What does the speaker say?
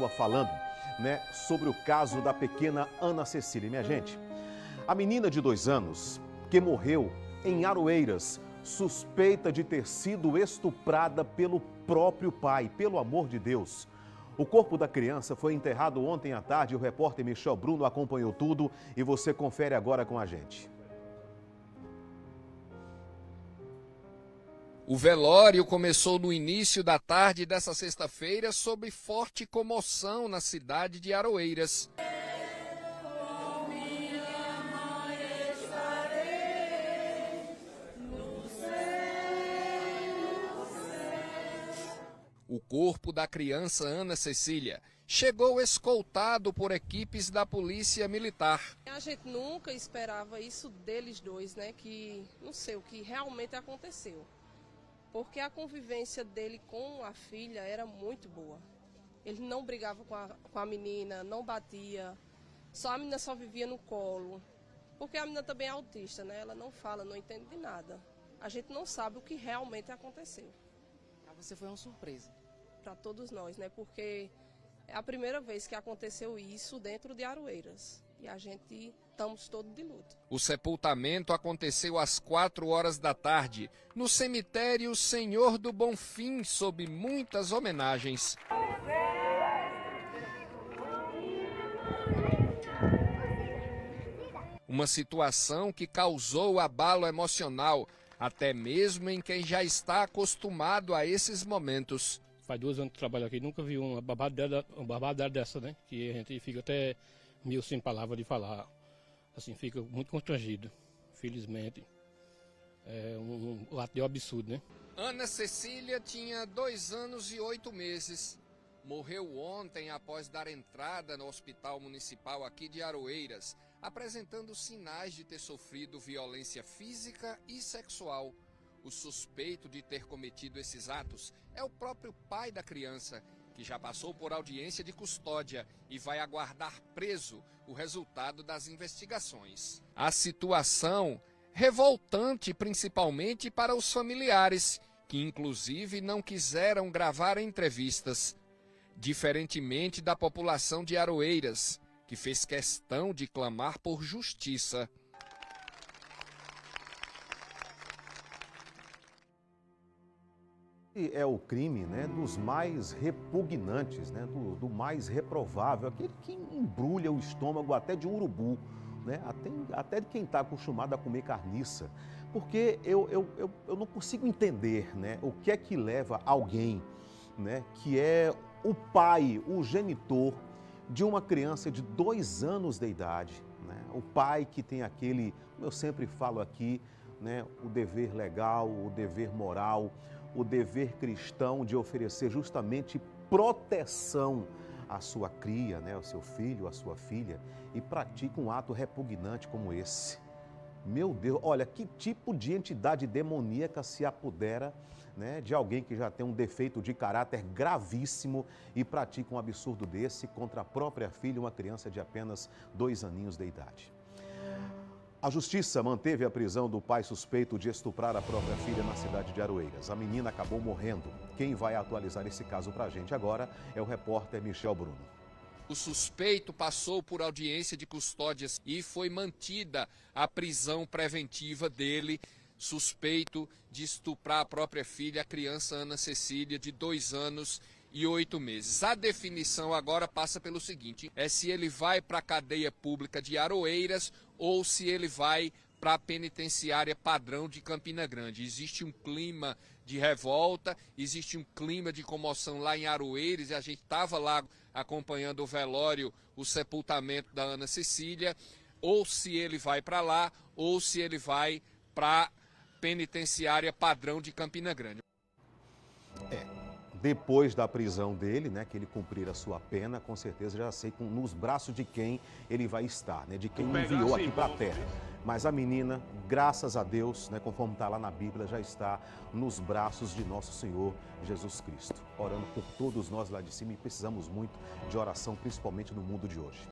continua falando, né, sobre o caso da pequena Ana Cecília. Minha gente, a menina de 2 anos que morreu em Aroeiras, suspeita de ter sido estuprada pelo próprio pai, pelo amor de Deus. O corpo da criança foi enterrado ontem à tarde, o repórter Michel Bruno acompanhou tudo e você confere agora com a gente. O velório começou no início da tarde dessa sexta-feira sob forte comoção na cidade de Aroeiras. O corpo da criança Ana Cecília chegou escoltado por equipes da Polícia Militar. A gente nunca esperava isso deles dois, né? Que não sei o que realmente aconteceu. Porque a convivência dele com a filha era muito boa. Ele não brigava com a menina, não batia, a menina só vivia no colo. Porque a menina também é autista, né? Ela não fala, não entende de nada. A gente não sabe o que realmente aconteceu. Para você foi uma surpresa. Para todos nós, né? Porque é a primeira vez que aconteceu isso dentro de Aroeiras. E a gente estamos todos de luto. O sepultamento aconteceu às 4 horas da tarde, no cemitério Senhor do Bonfim, sob muitas homenagens. Uma situação que causou abalo emocional, até mesmo em quem já está acostumado a esses momentos. Faz 2 anos que trabalho aqui, nunca vi uma barbaridade dessa, né? Que a gente fica até meio sem palavra de falar. Assim, fica muito constrangido, felizmente. É um ato de absurdo, né? Ana Cecília tinha 2 anos e 8 meses. Morreu ontem após dar entrada no Hospital Municipal aqui de Aroeiras, apresentando sinais de ter sofrido violência física e sexual. O suspeito de ter cometido esses atos é o próprio pai da criança, que já passou por audiência de custódia e vai aguardar preso o resultado das investigações. A situação revoltante principalmente para os familiares, que inclusive não quiseram gravar entrevistas. Diferentemente da população de Aroeiras, que fez questão de clamar por justiça. É o crime, né, dos mais repugnantes, né, do mais reprovável, aquele que embrulha o estômago até de um urubu, né, até de quem está acostumado a comer carniça. Porque eu não consigo entender, né, o que é que leva alguém, né, que é o pai, o genitor de uma criança de 2 anos de idade, né, o pai que tem aquele, eu sempre falo aqui, né, o dever legal, o dever moral, o dever cristão de oferecer justamente proteção à sua cria, né, ao seu filho, à sua filha, e pratica um ato repugnante como esse. Meu Deus, olha, que tipo de entidade demoníaca se apodera, né, de alguém que já tem um defeito de caráter gravíssimo e pratica um absurdo desse contra a própria filha, uma criança de apenas 2 aninhos de idade. A Justiça manteve a prisão do pai suspeito de estuprar a própria filha na cidade de Aroeiras. A menina acabou morrendo. Quem vai atualizar esse caso para a gente agora é o repórter Michel Bruno. O suspeito passou por audiência de custódias e foi mantida a prisão preventiva dele, suspeito de estuprar a própria filha, a criança Ana Cecília, de 2 anos e 8 meses. A definição agora passa pelo seguinte: é se ele vai para a cadeia pública de Aroeiras ou se ele vai para a penitenciária padrão de Campina Grande. Existe um clima de revolta, existe um clima de comoção lá em Aroeiras, e a gente estava lá acompanhando o velório, o sepultamento da Ana Cecília, ou se ele vai para lá, ou se ele vai para a penitenciária padrão de Campina Grande. Depois da prisão dele, né, que ele cumprir a sua pena, com certeza já sei nos braços de quem ele vai estar, né, de quem enviou aqui para a terra. Mas a menina, graças a Deus, né, conforme está lá na Bíblia, já está nos braços de nosso Senhor Jesus Cristo. Orando por todos nós lá de cima, e precisamos muito de oração, principalmente no mundo de hoje.